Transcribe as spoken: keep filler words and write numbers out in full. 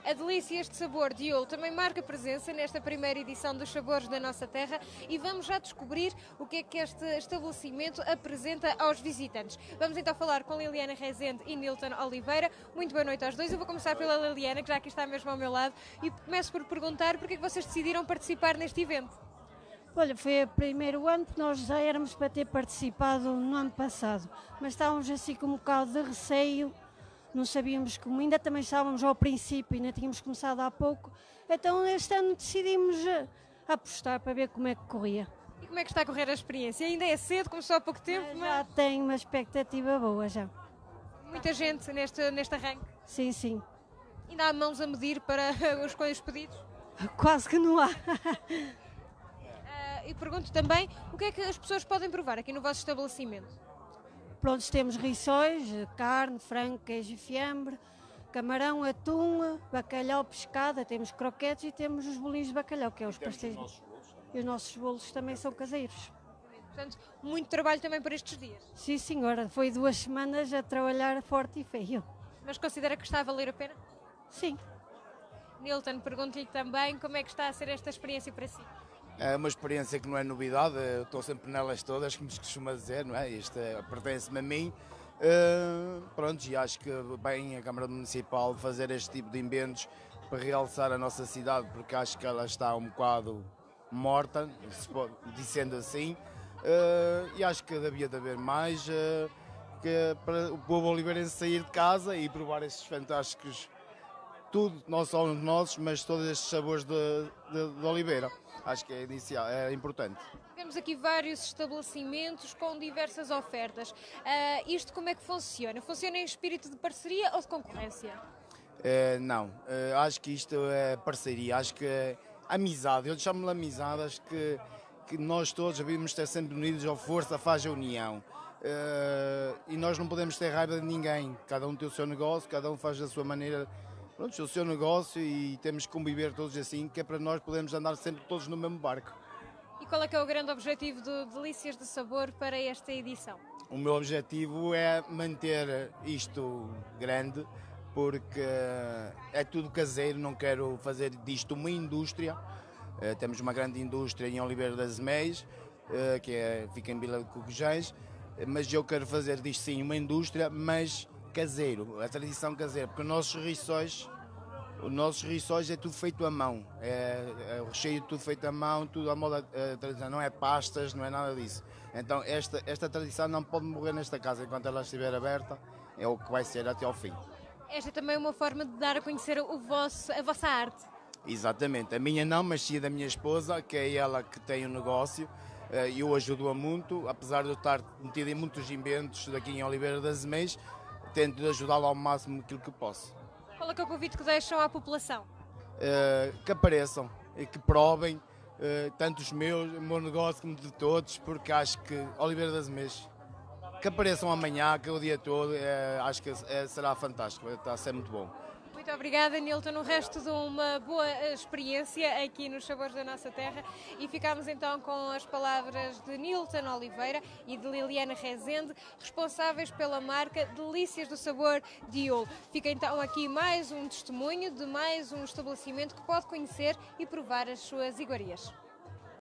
A Delícias de Sabor de Iolo também marca presença nesta primeira edição dos Sabores da Nossa Terra e vamos já descobrir o que é que este estabelecimento apresenta aos visitantes. Vamos então falar com Liliana Rezende e Nilton Oliveira. Muito boa noite aos dois. Eu vou começar pela Liliana, que já aqui está mesmo ao meu lado, e começo por perguntar porque é que vocês decidiram participar neste evento. Olha, foi o primeiro ano que nós já éramos para ter participado no ano passado, mas estávamos assim com um bocado de receio, não sabíamos como, ainda também estávamos ao princípio, ainda tínhamos começado há pouco, então este ano decidimos apostar para ver como é que corria. E como é que está a correr a experiência? Ainda é cedo, começou há pouco tempo, Mas mas... já tenho uma expectativa boa já. Muita gente neste, neste arranque. Sim, sim. Ainda há mãos a medir para os, os pedidos? Quase que não há. E pergunto também o que é que as pessoas podem provar aqui no vosso estabelecimento. Prontos, temos rissóis, carne, frango, queijo e fiambre, camarão, atum, bacalhau, pescada, temos croquetes e temos os bolinhos de bacalhau, que é os pastéis. E os nossos bolos também são caseiros. Portanto, muito trabalho também por estes dias. Sim, senhora, foi duas semanas a trabalhar forte e feio. Mas considera que está a valer a pena? Sim. Nilton, pergunto-lhe também como é que está a ser esta experiência para si. É uma experiência que não é novidade, eu estou sempre nelas todas, como se costuma dizer, não é? Isto é, pertence-me a mim. Uh, pronto, e acho que bem a Câmara Municipal fazer este tipo de eventos para realçar a nossa cidade, porque acho que ela está um bocado morta, dizendo assim, uh, e acho que devia de haver mais, uh, que para o povo oliveirense sair de casa e provar estes fantásticos, tudo, não só os nossos, mas todos estes sabores de, de, de oliveira. Acho que é, inicial, é importante. Temos aqui vários estabelecimentos com diversas ofertas. Uh, isto como é que funciona? Funciona em espírito de parceria ou de concorrência? Uh, não, uh, acho que isto é parceria, acho que é amizade. Eu chamo-lhe amizade, acho que, que nós todos devíamos estar sempre unidos, a força faz a união. Uh, e nós não podemos ter raiva de ninguém, cada um tem o seu negócio, cada um faz da sua maneira. Pronto, o seu negócio e temos que conviver todos assim, que é para nós podermos andar sempre todos no mesmo barco. E qual é que é o grande objetivo do Delícias de Sabor para esta edição? O meu objetivo é manter isto grande, porque é tudo caseiro, não quero fazer disto uma indústria. Temos uma grande indústria em Oliveira das Meias, que é, fica em Vila de Cocujães, mas eu quero fazer disto sim uma indústria, mas caseiro, a tradição caseira, porque os nossos rissóis, os nossos rissóis é tudo feito à mão, é, é o recheio tudo feito à mão, tudo à moda é, tradição, não é pastas, não é nada disso. Então esta, esta tradição não pode morrer nesta casa, enquanto ela estiver aberta, é o que vai ser até ao fim. Esta é também uma forma de dar a conhecer o vosso, a vossa arte. Exatamente, a minha não, mas sim a da minha esposa, que é ela que tem o negócio. Eu ajudo-a muito, apesar de eu estar metido em muitos eventos daqui em Oliveira das Meias, tento ajudá-lo ao máximo aquilo que posso. Qual é que é o convite que deixam à população? Uh, que apareçam e que provem, uh, tanto os meus, o meu negócio como de todos, porque acho que Oliveira das Meias, que apareçam amanhã, que é o dia todo, uh, acho que uh, será fantástico, está a ser muito bom. Muito obrigada, Nilton. O resto de uma boa experiência aqui nos Sabores da Nossa Terra. E ficámos então com as palavras de Nilton Oliveira e de Liliana Rezende, responsáveis pela marca Delícias do Sabor de Iolo. Fica então aqui mais um testemunho de mais um estabelecimento que pode conhecer e provar as suas iguarias.